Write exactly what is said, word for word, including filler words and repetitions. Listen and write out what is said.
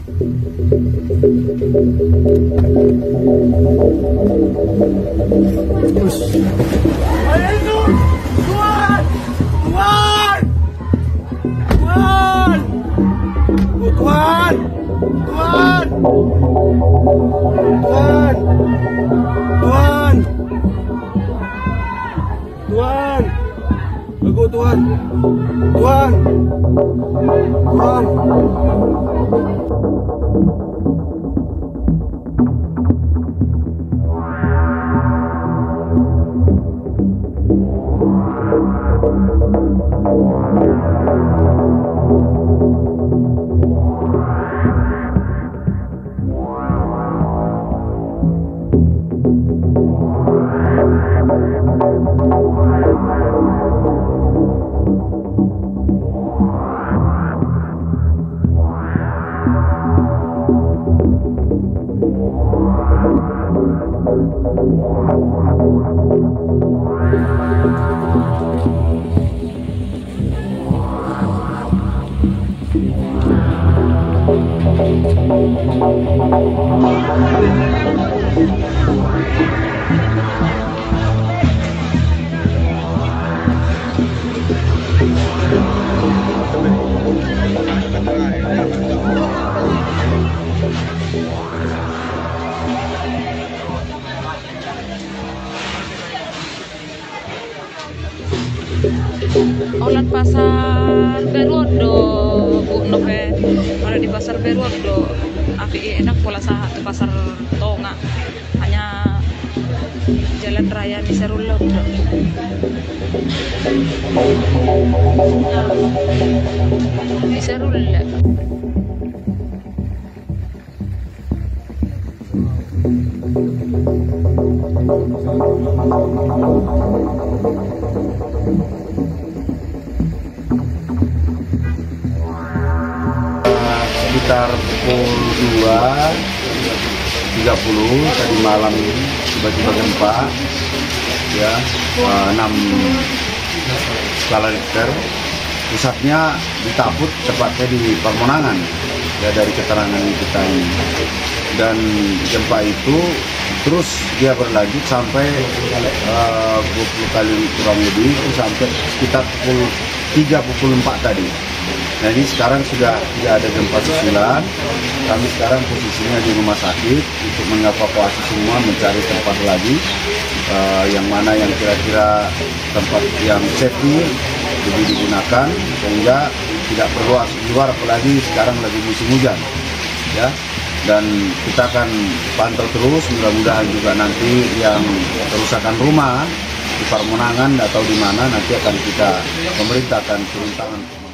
Tuan, Tuan, Tuan, Tuan, Tuan, aku Tuan, Tuan, Tuan. Olan pasar Beruondo, Bu Nope. Kalau di pasar Beruondo, api enak pola sahat pasar Tonga. Hanya jalan raya Miserullo. Miserullo. Sekitar pukul dua tiga puluh tadi malam tiba-tiba gempa ya enam skala Richter, pusatnya di Taput, tepatnya di Paremonangan ya dari keterangan kita ini, dan gempa itu terus dia berlanjut sampai uh, dua puluh kali kurang lebih sampai sekitar pukul tiga pukul empat tadi. Nah ini sekarang sudah tidak ada gempa susulan. Kami sekarang posisinya di rumah sakit untuk mengevakuasi semua, mencari tempat lagi uh, yang mana yang kira-kira tempat yang safety lebih digunakan sehingga tidak perlu di luar, apalagi sekarang lagi musim hujan ya. Dan kita akan pantau terus, mudah-mudahan juga nanti yang kerusakan rumah di Paremonangan atau di mana nanti akan kita pemerintah akan turun tangan.